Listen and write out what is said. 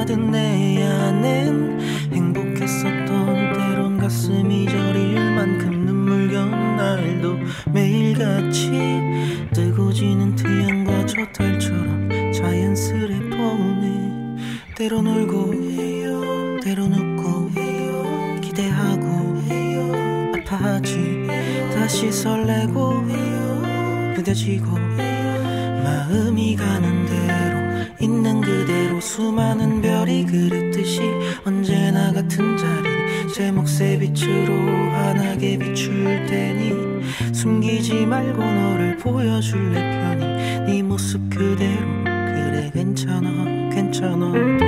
가득 내 안엔 행복했었던 때론 가슴이 저릴 만큼 눈물겨운 날도 매일같이 뜨고 지는 태양과 저 달처럼 자연스레 보내. 때론 울고 때론 웃고 기대하고 아파하지 다시 설레고 무뎌지고 마음이 가는 대로 있는 그대로 수많은 별이 그랬듯이 언제나 같은 자리 제 몫의 빛으로 환하게 비출 테니 숨기지 말고 너를 보여줄래 편히 네 모습 그대로. 그래 괜찮아 괜찮아